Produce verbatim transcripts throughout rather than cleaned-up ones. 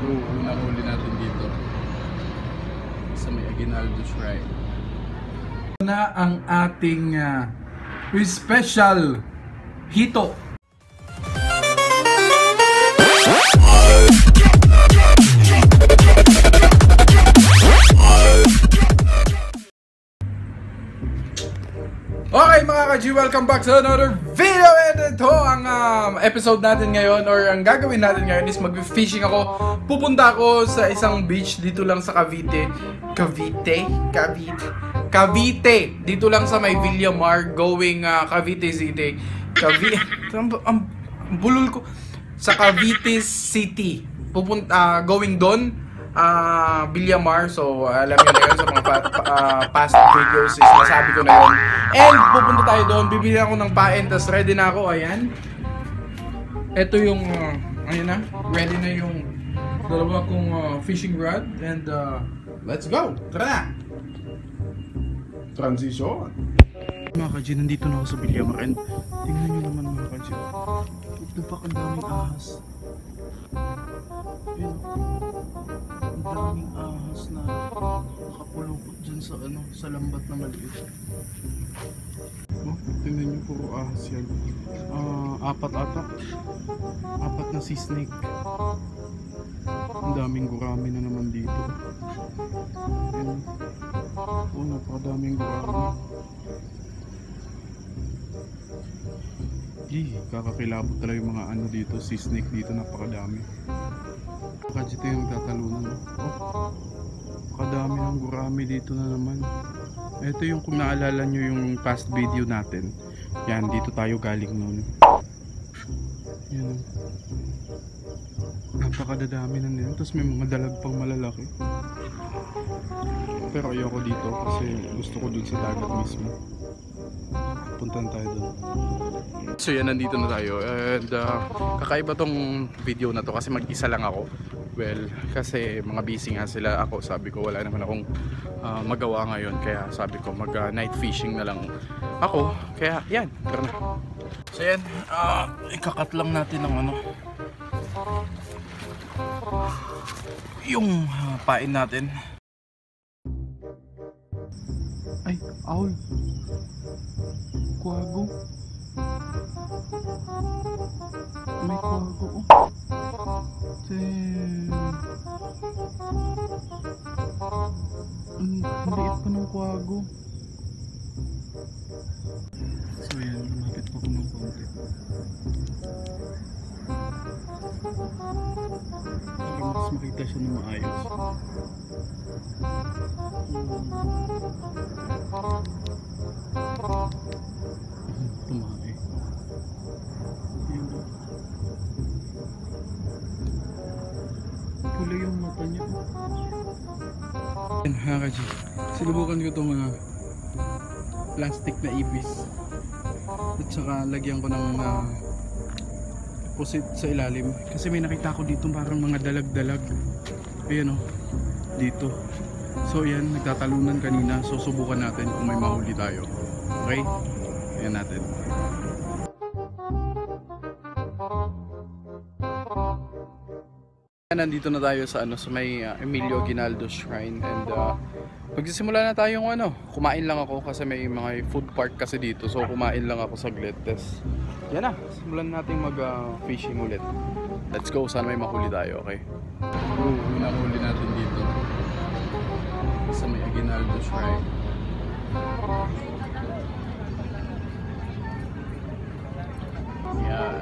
Oo, unang huli natin dito sa may Aguinaldo Shrine na ang ating uh, special hito. Okay mga ka-G, welcome back to another video, and ito ang um, episode natin ngayon, or ang gagawin natin ngayon is mag-fishing ako. Pupunta ako sa isang beach dito lang sa Cavite. Cavite? Cavite? Cavite! Dito lang sa may Villamar, going uh, Cavite City. Cavite... ang, ang bulol ko. Sa Cavite City. Pupunta, uh, going doon. Uh, Villamar, so uh, alam nyo na yun sa mga pa, uh, past videos is nasabi ko na yun. And pupunta tayo doon, bibili ako ng pain, tas ready na ako, ayan. Ito yung, uh, ayun na, ready na yung dalawa kong uh, fishing rod, and uh, let's go, tara na! Transition! Mga ka-G, nandito na ako sa Villamar, and tingnan nyo naman mga ka-G, ito pa ang daming ahas. Ayun, ang daming ahas na nakapulupot dyan sa ano, sa lambat na maliit. Oh, tingnan nyo, puro ahas yan. Uh, apat ata. Apat na sea snake. Ang daming gurami na naman dito. Ayun. Oh, napakadaming gurami. Ih, kakakilabot talaga yung mga ano dito, sea snake dito, napakadami. Baka dito yung tatalunan. Oh, kadami ng gurami dito na naman. Ito yung kung naalala nyo yung past video natin. Yan, dito tayo galing noon. Yan. Napakadadami na nila. Tapos may mga dalag pang malalaki. Pero ayoko dito kasi gusto ko dun sa dagat mismo. Puntan tayo doon. So yan, nandito na tayo, and uh, kakaiba tong video na to kasi mag-isa lang ako. Well, kasi mga busy nga sila. Ako sabi ko wala naman akong uh, magawa ngayon, kaya sabi ko mag uh, night fishing na lang ako. Kaya yan, tara na. So yan, uh, ikakat lang natin ng ano, yung uh, pain natin. Ay, owl. Kwago. May kwago, oh. Damn. Ang liit pa ng kwago. So yan, lumapit pa ko ng konti. Para mas makita siya na maayos. Tumae. Yun. Kulay yung mata niya. Yan, hakaji. Sinubukan ko itong mga plastic na ibis. At saka lagyan ko ng uh, pusit sa ilalim. Kasi may nakita ko dito parang mga dalag-dalag. Ayan o. Dito. So yan, nagtatalunan kanina. So subukan natin kung may mahuli tayo. Okay? Ayan natin. Nandito na tayo sa ano, sa may uh, Emilio Aguinaldo Shrine, and uh, magsisimula na tayong ano, kumain lang ako kasi may mga food park kasi dito. So kumain lang ako saglit. Test. Yan na, simulan natin mag uh, fishing ulit. Let's go, sana may mahuli tayo, okay? Oo, unang huli natin dito sa may Aguinaldo Shrine. Yan.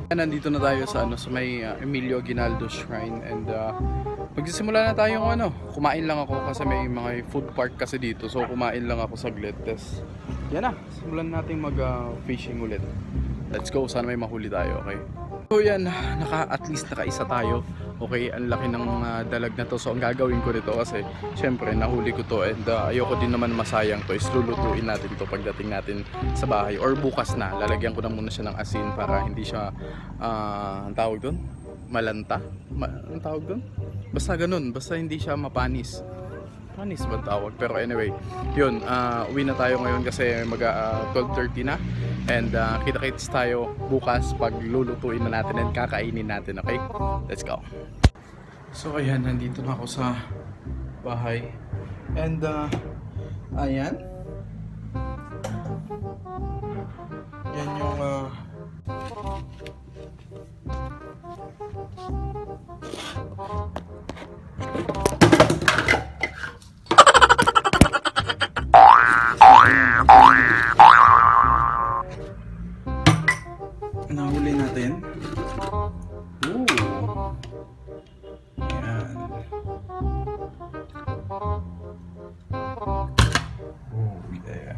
Nandito na tayo sa ano sa may uh, Emilio Aguinaldo Shrine and uh, magsisimula na tayong ano, kumain lang ako kasi may mga food park kasi dito. So kumain lang ako saglit. Tapos yan na, simulan natin mag uh, fishing ulit. Let's go, sana may mahuli tayo, okay? So yan, naka, at least nakaisa tayo. Okay, ang laki ng uh, dalag na to. So ang gagawin ko nito kasi syempre nahuli ko to and uh, ayoko din naman masayang to. Is lulutuin natin to pagdating natin sa bahay or bukas na. Lalagyan ko na muna siya ng asin para hindi siya uh, ang tawag doon? Malanta? Ma ang tawag doon? Basta ganun, basta hindi siya mapanis. Panis ba tawag? Pero anyway, yun, uh, uwi na tayo ngayon kasi mag uh, twelve thirty na. And uh, kita-kits tayo bukas pag lulutuin na natin and kakainin natin, okay? Let's go! So ayan, nandito na ako sa bahay. And uh, ayan. Yan yung uh, nahuli natin. Ooh. Ayan. Oh, yeah.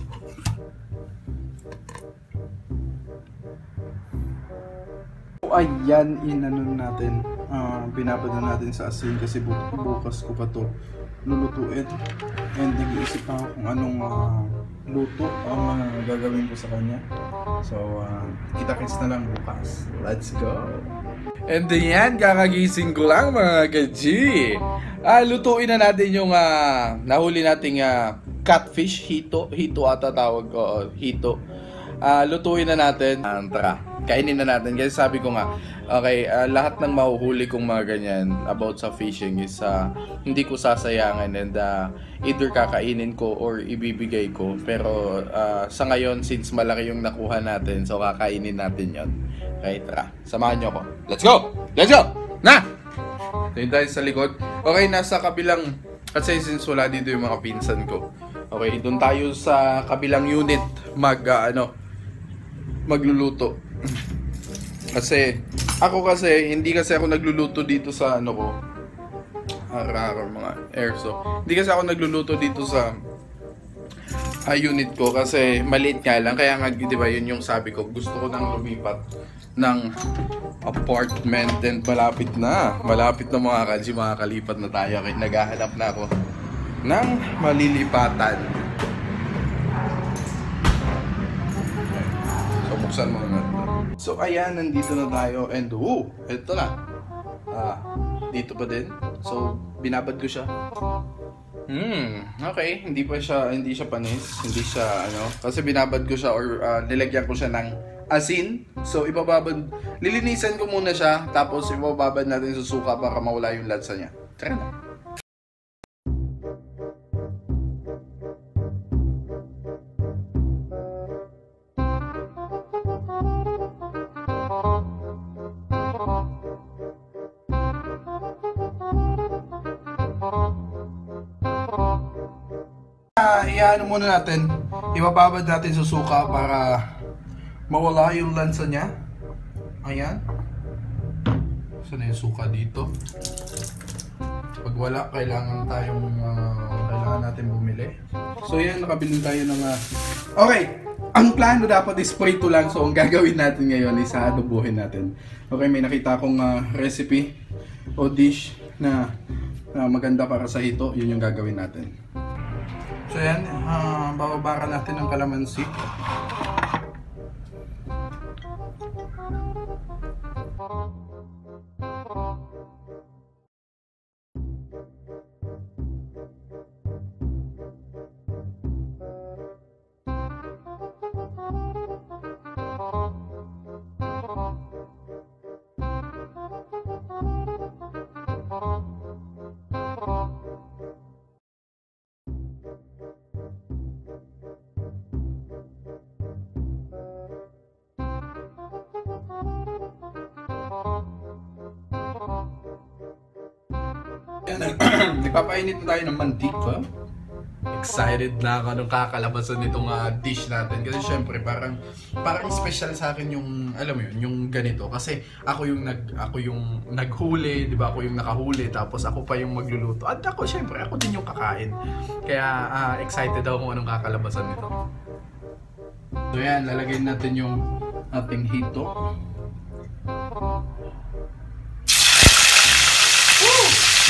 So, ayan, inanon natin. Uh, binabad na natin sa asin kasi bu bukas ko pa to lulutuin. And nag-iisip ako kung anong uh, luto ang uh, gagawin ko sa kanya. So, uh, kita-kits na lang bukas. Let's go! And yan, kakagising ko lang mga ka-G. Ah, lutuin na natin yung uh, nahuli nating uh, catfish, hito. Hito ata tawag ko, uh, hito. Uh, lutuin na natin. Uh, tara, kainin na natin. Kasi sabi ko nga, okay, uh, lahat ng mahuhuli kong mga ganyan about sa fishing is uh, hindi ko sasayangan and uh, either kakainin ko or ibibigay ko. Pero uh, sa ngayon, since malaki yung nakuha natin, so kakainin natin yon. Okay, tara, samahan nyo ako. Let's go! Let's go! Na! Doon tayo sa likod. Okay, nasa kabilang, kasi since wala dito yung mga pinsan ko. Okay, doon tayo sa kabilang unit mag, uh, ano, magluluto. Kasi ako kasi hindi kasi ako nagluluto dito sa ano ko, arar mga airso. Hindi kasi ako nagluluto dito sa uh, unit ko kasi maliit nga lang, kaya nga 'di ba yun yung sabi ko, gusto ko nang lumipat ng apartment and malapit na. Malapit na mga kanji, makakalipat na tayo. Kaya naghahanap na ako ng malilipatan. So buksan mo na. So ayan, nandito na tayo and oh, ito na. Ah, dito pa din. So binabad ko siya. Hmm, okay, hindi pa siya hindi siya panis, hindi siya ano, kasi binabad ko siya or uh, nilagyan ko siya ng asin. So ibababad, lilinisan ko muna siya tapos ibababad natin sa suka para mawala yung lansa niya. Tara na. Uh, iano muna natin, ibababad natin sa suka para mawala yung lansa niya. Ayan. Saan yung suka dito? Pag wala, kailangan tayong uh, kailangan natin bumili. So yan, nakabili tayo ng uh... okay, ang plano dapat is prito lang. So ang gagawin natin ngayon is adobohin natin. Okay, may nakita akong uh, recipe o dish na uh, maganda para sa hito. Yun yung gagawin natin. So yan, uh, bababara natin ng kalamansi. Nagpapainit na tayo ng mantika. excited na ako nung kakalabasan nitong uh, dish natin. Kasi syempre, parang, parang special sa akin yung, alam mo yun, yung ganito. Kasi ako yung, nag, ako yung naghuli, di ba? Ako yung nakahuli, tapos ako pa yung magluluto. At ako, syempre, ako din yung kakain. Kaya uh, excited ako kung anong kakalabasan nito. So yan, lalagay natin yung ating hito. Woo!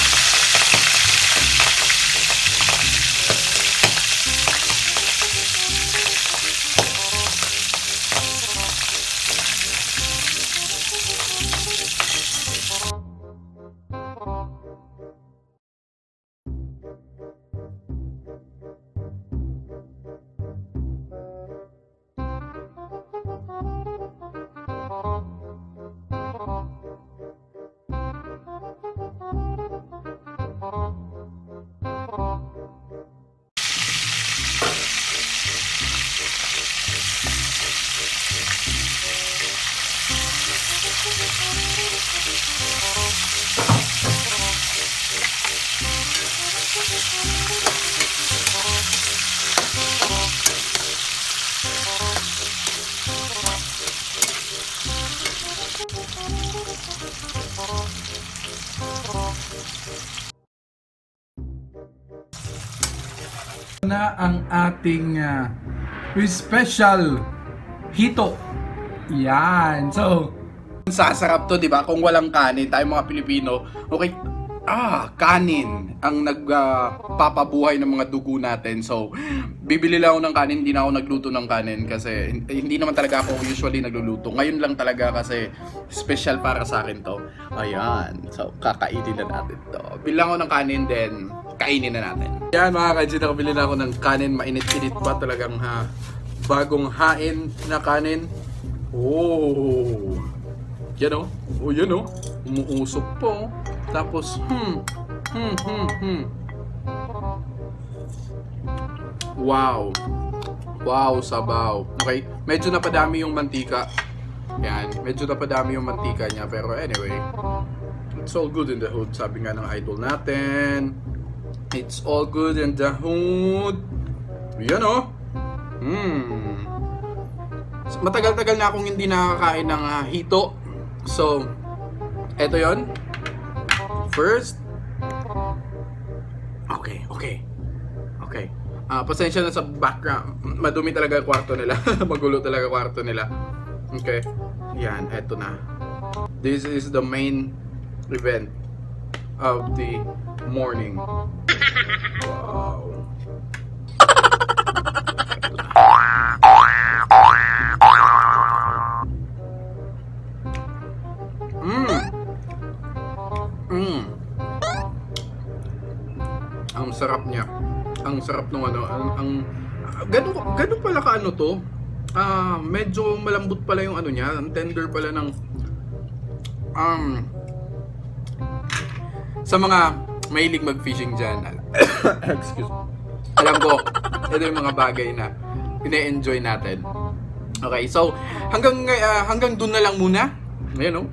Na ang ating uh, special hito. Yan. So, sasarap to, di ba? Kung walang kanin, tayo mga Pilipino, okay, ah, kanin ang nagpapabuhay uh, ng mga dugo natin. So, bibili lang ako ng kanin, hindi na ako nagluto ng kanin kasi hindi naman talaga ako usually nagluluto. Ngayon lang talaga kasi special para sa akin to. Ayan. So, kakainin na natin to. Bilang ako ng kanin, then kainin na natin. Yan mga kajit, nakabili na ako ng kanin. Mainit-init pa talagang ha. Bagong hain na kanin. Oh. Yan o. Oh, yan o. Umuusok po. Tapos, hmm. Hmm, hmm, hmm. Wow. Wow, sabaw. Okay. Medyo napadami yung mantika. Yan. Medyo napadami yung mantika niya. Pero anyway, it's all good in the hood. Sabi nga ng idol natin. It's all good in the hood. Yan o. Hmm. Matagal-tagal na akong hindi nakakain ng uh, hito. So, eto yon. First. Okay, okay. Okay. Uh, pasensya na sa background. Madumi talaga yung kwarto nila. Magulo talaga yung kwarto nila. Okay. Yan, eto na. This is the main event of the morning. Wow. Mmm. Mmm. Ang sarap niya. Ang sarap ng ano, ang, ang ganun, ganun pala ka ano to. Ah, medyo malambot pala yung ano niya, ang tender pala ng um sa mga mahilig mag-fishing dyan. Excuse me. Alam ko, ito yung mga bagay na ine-enjoy natin. Okay, so hanggang uh, hanggang dun na lang muna. Ayan, oh.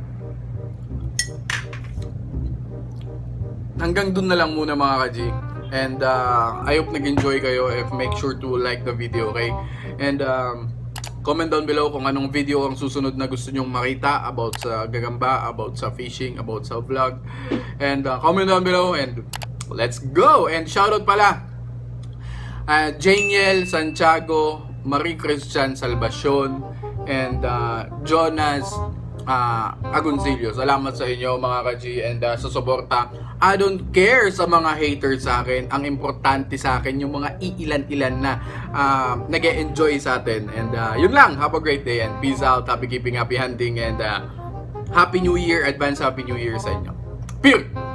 Hanggang dun na lang muna mga ka-G. And uh, I hope nag-enjoy kayo. If make sure to like the video, okay? And um, comment down below kung anong video ang susunod na gusto nyong makita about sa gagamba, about sa fishing, about sa vlog. And uh, comment down below and let's go! And shoutout pala uh, Janiel Santiago, Marie Christian Salvacion, and uh, Jonas uh, Agoncillo. Salamat sa inyo mga ka-G and uh, sa suporta. I don't care sa mga haters sa akin. Ang importante sa akin yung mga iilan-ilan na uh, nag-e-enjoy sa atin. And uh, yun lang. Have a great day and peace out. Happy keeping, happy hunting, and uh, Happy New Year. Advance Happy New Year sa inyo. Period!